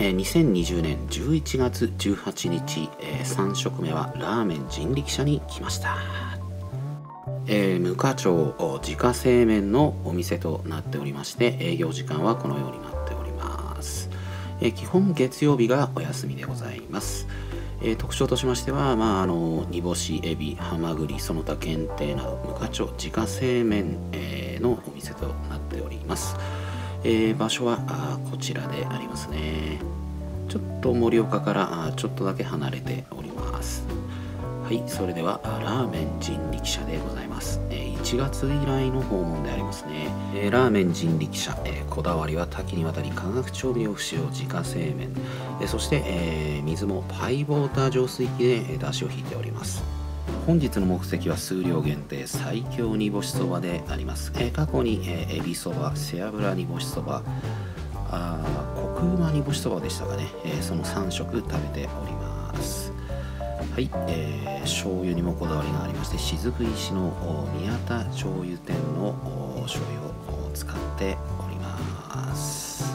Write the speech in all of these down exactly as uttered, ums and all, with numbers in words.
えー、にせんにじゅうねんじゅういちがつじゅうはちにち、えー、さん食目はラーメン人力車に来ました。えー、無課長自家製麺のお店となっておりまして、営業時間はこのようになっております。えー、基本月曜日がお休みでございます。えー、特徴としましては、まあ、あの煮干し、エビ、ハマグリ、その他限定など無課長自家製麺、えー、のお店となっております。えー、場所はあこちらでありますね。ちょっと盛岡からあちょっとだけ離れております。はい、それではラーメン人力車でございます。えー、いちがつ以来の訪問でありますね。えー、ラーメン人力車、えー、こだわりは多岐にわたり化学調味料不使用自家製麺、えー、そして、えー、水もパイウォーター浄水器で、えー、出汁を引いております。本日の目的は数量限定最強煮干しそばであります。えー、過去に、えー、エビそば、背脂煮干しそば、あコクうま煮干しそばでしたかね、えー、そのさん食食べております。はい、えー、醤油にもこだわりがありまして、雫石の宮田醤油店の醤油を使っております。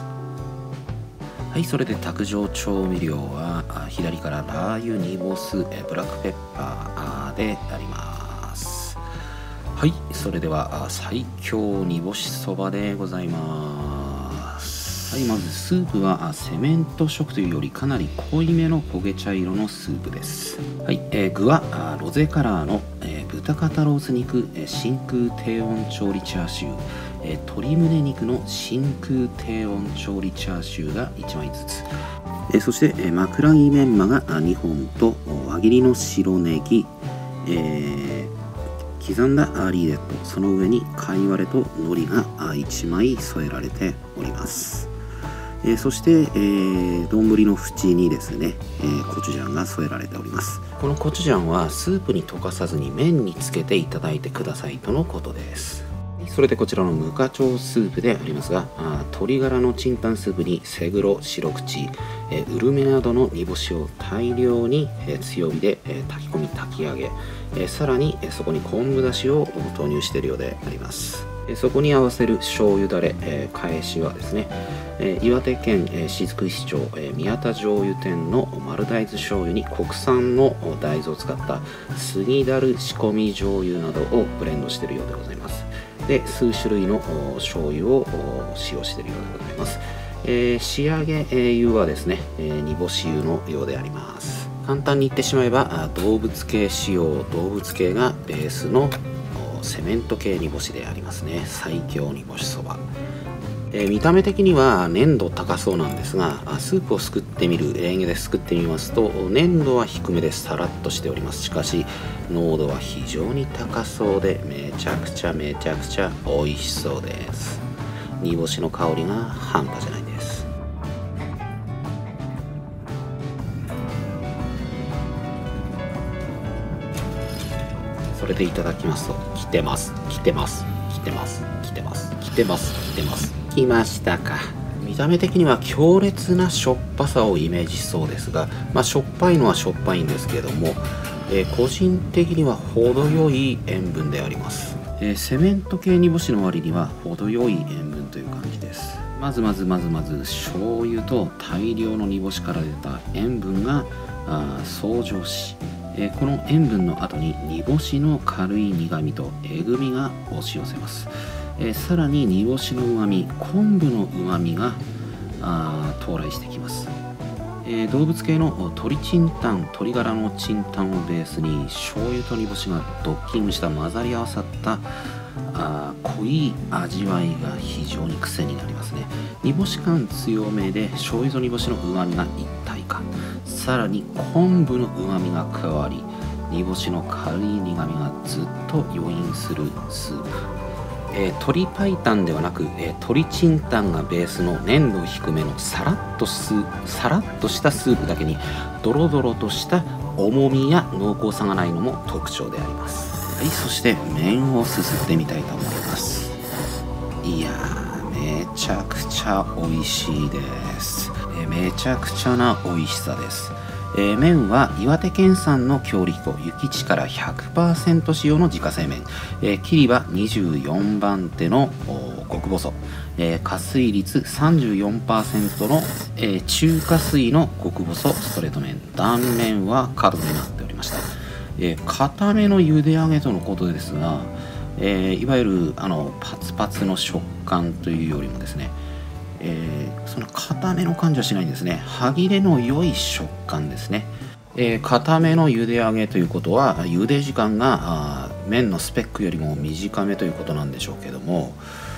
はい、それで卓上調味料は左からラー油、煮干す、ブラックペッパーであります。はい、それでは最強煮干しそばでございます。はい、まずスープはセメント色というよりかなり濃いめの焦げ茶色のスープです。はい、えー、具はロゼカラーの、えー、豚肩ロース肉、えー、真空低温調理チャーシュー、えー、鶏胸肉の真空低温調理チャーシューがいちまいずつ、えー、そして、えー、枕木メンマがにほんと輪切りの白ネギ、えー、刻んだアーリーレッド、その上に貝割れと海苔がいちまい添えられております。えー、そして、えー、丼の縁にですね、えー、コチュジャンが添えられております。このコチュジャンはスープに溶かさずに麺につけていただいてくださいとのことです。それでこちらの無課長スープでありますが、あ鶏ガラのチンタンスープにセグロ、白口、えー、ウルメなどの煮干しを大量に、えー、強火で、えー、炊き込み炊き上げ、えー、さらに、えー、そこに昆布だしを投入しているようであります。そこに合わせる醤油だれ、えー、返しはですね、えー、岩手県、えー、雫石町、えー、宮田醤油店の丸大豆醤油に国産の大豆を使った杉だる仕込み醤油などをブレンドしているようでございます。で、数種類の醤油を使用しているようでございます。えー、仕上げ油はですね、えー、煮干し油のようであります。簡単に言ってしまえば動物系使用、動物系がベースのセメント系煮干しでありますね。最強煮干しそば、えー、見た目的には粘度高そうなんですが、スープをすくってみる、レンゲですくってみますと粘度は低めでさらっとしております。しかし濃度は非常に高そうでめちゃくちゃめちゃくちゃ美味しそうです。煮干しの香りが半端じゃないです。それでいただきますと、来てます来てます来てます来てます来てます来てます来ましたか。見た目的には強烈なしょっぱさをイメージしそうですが、まあ、しょっぱいのはしょっぱいんですけれども、えー、個人的には程よい塩分であります。えー、セメント系煮干しの割には程よい塩分という感じです。まずまずまずまず醤油と大量の煮干しから出た塩分が相乗し、えー、この塩分の後に煮干しの軽い苦みとえぐみが押し寄せます。えー、さらに煮干しのうまみ、昆布のうまみがあ到来してきます。えー、動物系の鶏チンタン、鶏ガラのチンタンをベースに醤油と煮干しがドッキングした混ざり合わさったあ濃い味わいが非常に癖になりますね。煮干し感強めで醤油と煮干しのうまみが一体化、さらに昆布のうまみが加わり煮干しの軽い苦みがずっと余韻するスープ。えー、鶏白湯ではなく、えー、鶏チンタンがベースの粘度低めのさらっとすさらっとしたスープだけにドロドロとした重みや濃厚さがないのも特徴であります。はい、そして麺をすすってみたいと思います。いやーめちゃくちゃ美味しいです。えー、めちゃくちゃな美味しさです。 えー、麺は岩手県産の強力粉諭吉から ひゃくパーセント 使用の自家製麺、えー、切りはにじゅうよんばん手の極細、えー、加水率 さんじゅうよんパーセント の、えー、中加水の極細ストレート麺、断面は角になっておりました。えー、固めの茹で上げとのことですが、えー、いわゆるあのパツパツの食感というよりもですね、えー、その固めの感じはしないんですね。歯切れの良い食感ですね。えー、固めの茹で上げということは茹で時間が麺のスペックよりも短めということなんでしょうけども、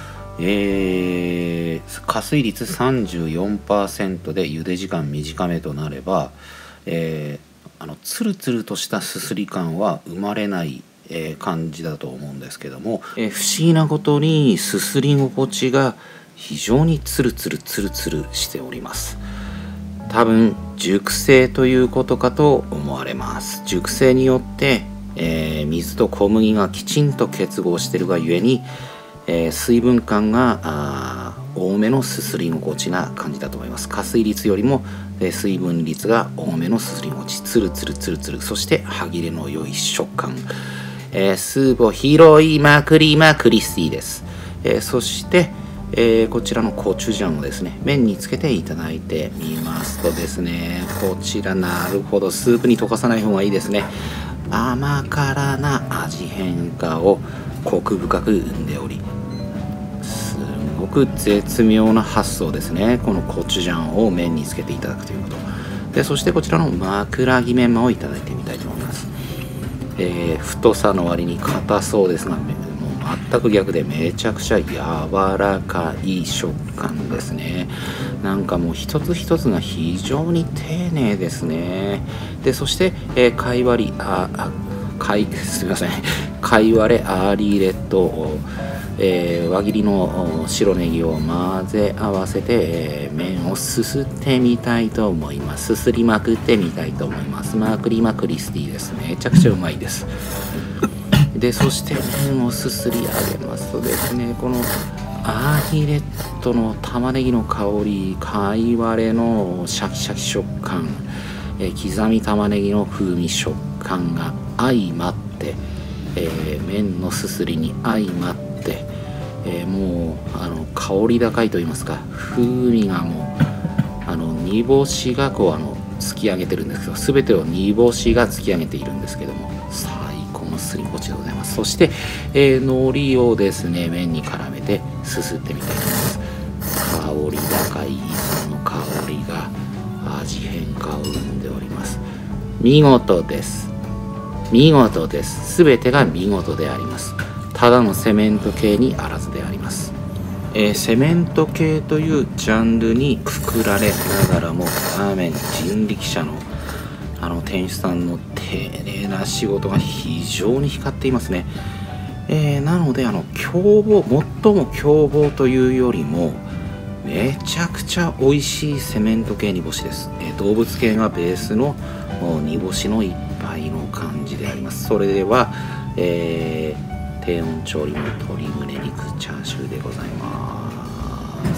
えー、加水率 さんじゅうよんパーセント で茹で時間短めとなれば、えー、あのツルツルとしたすすり感は生まれない、えー、感じだと思うんですけども、えー、不思議なことにすすり心地が非常にツルツルツルツルしております。多分熟成ということかと思われます。熟成によって、えー、水と小麦がきちんと結合しているがゆえに、えー、水分感が多めのすすり心地な感じだと思います。加水率よりも、えー、水分率が多めのすすり心地、ツルツルツルツル、そして歯切れの良い食感、えー、スープを広いまくりまクリスティです。えー、そしてえー、こちらのコチュジャンをですね麺につけていただいてみますとですね、こちらなるほどスープに溶かさない方がいいですね。甘辛な味変化をコク深く生んでおり、すごく絶妙な発想ですね。このコチュジャンを麺につけていただくということで、そしてこちらの枕木メンマをいただいてみたいと思います。えー、太さの割に硬そうですが、全く逆でめちゃくちゃ柔らかい食感ですね。なんかもう一つ一つが非常に丁寧ですね。でそして、えー、貝割りああ貝すみません貝割れアーリーレッド、えー、輪切りの白ネギを混ぜ合わせて、えー、麺をすすってみたいと思います。すすりまくってみたいと思います。まくりまクリスティです。めちゃくちゃうまいです。でそして麺をすすり上げますとですね、このアーヒレットの玉ねぎの香り、貝割れのシャキシャキ食感、えー、刻み玉ねぎの風味食感が相まって、えー、麺のすすりに相まって、えー、もうあの香り高いと言いますか、風味がもうあの煮干しがこうあの突き上げてるんですけど、全てを煮干しが突き上げているんですけども、最高のすり心地でございます。そして、えー、海苔をですね麺に絡めてすすってみたいと思います。香り高い磯の香りが味変化を生んでおります。見事です。見事です。全てが見事であります。ただのセメント系にあらずであります。えー、セメント系というジャンルにくくられながらも、ラーメン人力車のあの店主さんの丁寧な仕事が非常に光っていますね。えー、なのであの凶暴、最も凶暴というよりもめちゃくちゃ美味しいセメント系煮干しです。えー、動物系がベースの煮干しの一杯の感じであります。それでは、えー、低温調理の鶏胸肉チャーシューでございます。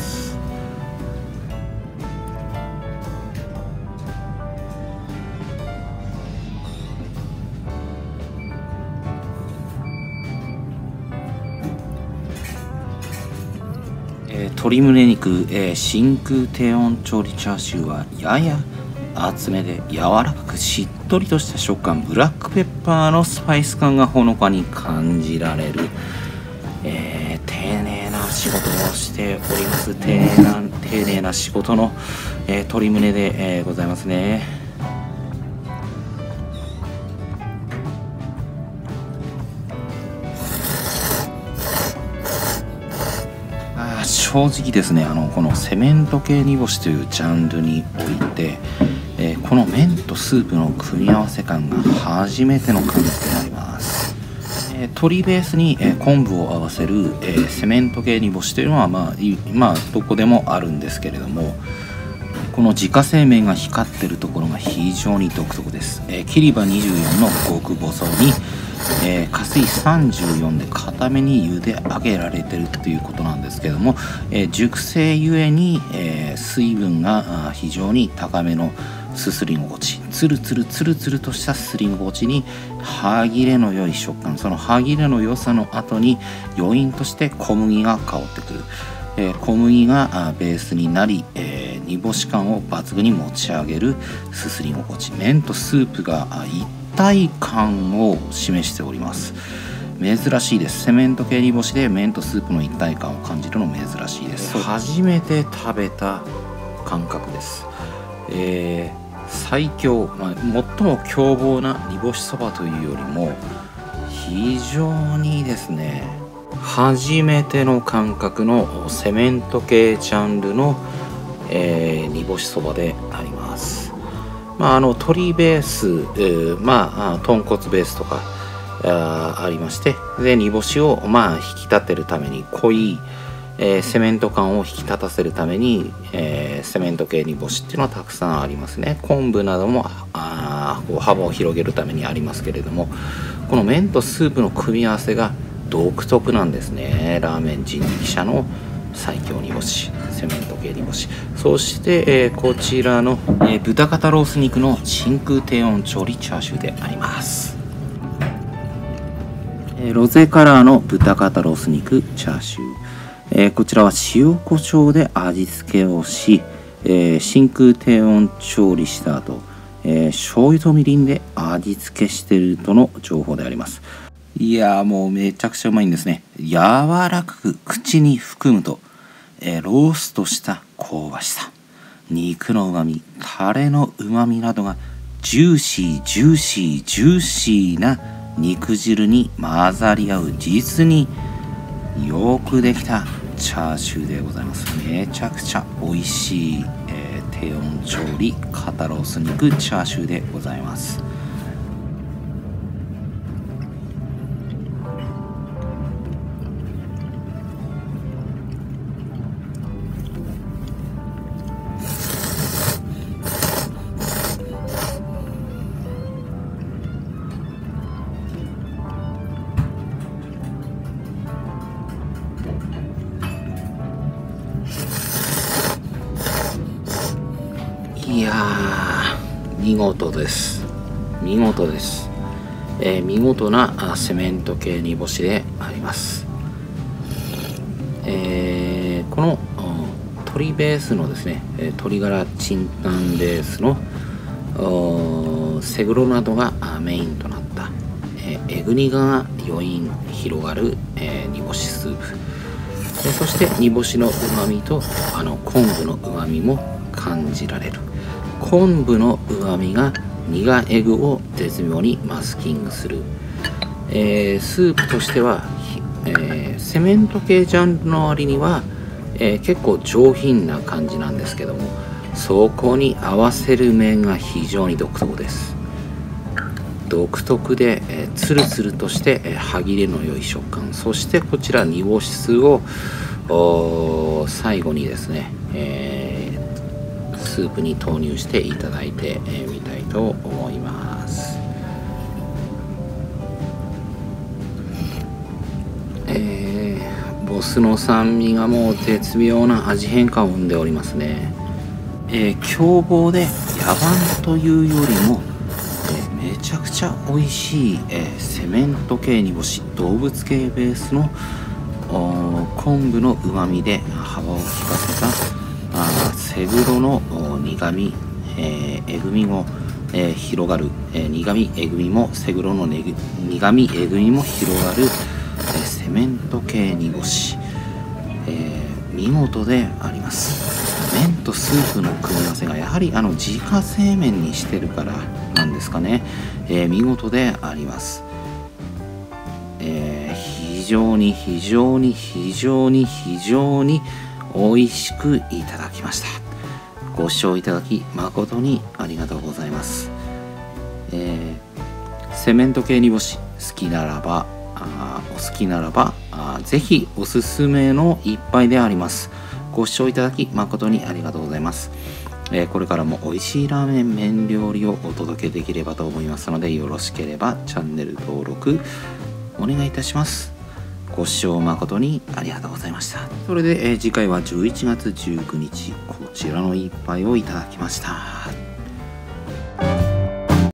えー、鶏胸肉、えー、真空低温調理チャーシューはやや厚めで柔らかくしっとりとした食感、ブラックペッパーのスパイス感がほのかに感じられる、えー、丁寧な仕事をしております。丁寧な丁寧な仕事の、えー、鶏胸で、えー、ございますね。あ、正直ですね、あのこのセメント系煮干しというジャンルにおいて、えー、この麺とスープの組み合わせ感が初めての感じとなります。えー、鶏ベースに、えー、昆布を合わせる、えー、セメント系煮干しというのは、まあ、まあどこでもあるんですけれども、この自家製麺が光ってるところが非常に独特です。えー、切り刃にじゅうよんの極細に、えー、加水さんじゅうよんで固めに茹で上げられてるということなんですけども、えー、熟成ゆえに、えー、水分が非常に高めのすすり心地、つるつるつるつるとしたすすり心地に歯切れの良い食感、その歯切れの良さの後に余韻として小麦が香ってくる、えー、小麦がベースになり、えー、煮干し感を抜群に持ち上げるすすり心地、麺とスープが一体感を示しております。珍しいです。セメント系煮干しで麺とスープの一体感を感じるの珍しいです。初めて食べた感覚です。えー最強、まあ、最も凶暴な煮干しそばというよりも非常にですね、初めての感覚のセメント系ジャンルの、えー、煮干しそばであります。まああの鶏ベース、えー、まあ豚骨ベースとか あ, ありまして、で煮干しをまあ引き立てるために濃いえー、セメント感を引き立たせるために、えー、セメント系煮干しっていうのはたくさんありますね。昆布などもあこう幅を広げるためにありますけれども、この麺とスープの組み合わせが独特なんですね。ラーメン人力車の最強煮干し、セメント系煮干し、そして、えー、こちらの、えー、豚肩ロース肉の真空低温調理チャーシューであります。えー、ロゼカラーの豚肩ロース肉チャーシュー、えー、こちらは塩コショウで味付けをし、えー、真空低温調理した後、えー、醤油とみりんで味付けしているとの情報であります。いやーもうめちゃくちゃうまいんですね。柔らかく口に含むと、えー、ローストした香ばしさ、肉のうまみ、タレのうまみなどがジューシージューシージューシーな肉汁に混ざり合う実によくできたチャーシューでございます。めちゃくちゃ美味しい、えー、低温調理肩ロース肉チャーシューでございます。いやー見事です。見事です。えー、見事なセメント系煮干しであります。えー、この鶏ベースのですね、鶏ガラチンタンベースのセグロなどがメインとなった、えー、エグニが余韻広がる、えー、煮干しスープ、えー、そして煮干しのうまみとあの昆布のうまみも感じられる。昆布のうまみが苦エグを絶妙にマスキングする、えー、スープとしては、えー、セメント系ジャンルの割には、えー、結構上品な感じなんですけども、そこに合わせる麺が非常に独特です。独特で、えー、ツルツルとして、えー、歯切れの良い食感、そしてこちら煮干し酢を最後にですね、えースープに投入していただいてみ、えー、たいと思います。えー、ボスの酸味がもう絶妙な味変化を生んでおりますね。えー、凶暴で野蛮というよりも、えー、めちゃくちゃ美味しい、えー、セメント系煮干し、動物系ベースの昆布のうまみで幅を利かせたあセグロの苦み、えー、えぐみも、えー、広がる、えー、苦みえぐみもセグロのねぐ苦みえぐみも広がる、えー、セメント系煮干し、えー、見事であります。麺とスープの組み合わせがやはりあの自家製麺にしてるからなんですかね、えー、見事であります。えー、非常に非常に非常に非常に美味しくいただきました。ご視聴いただき誠にありがとうございます。えー、セメント系煮干し好きならばあお好きならばあぜひおすすめの一杯であります。ご視聴いただき誠にありがとうございます。えー、これからも美味しいラーメン麺料理をお届けできればと思いますので、よろしければチャンネル登録お願いいたします。ご視聴誠にありがとうございました。それで、えー、次回はじゅういちがつじゅうくにちこちらの一杯をいただきました。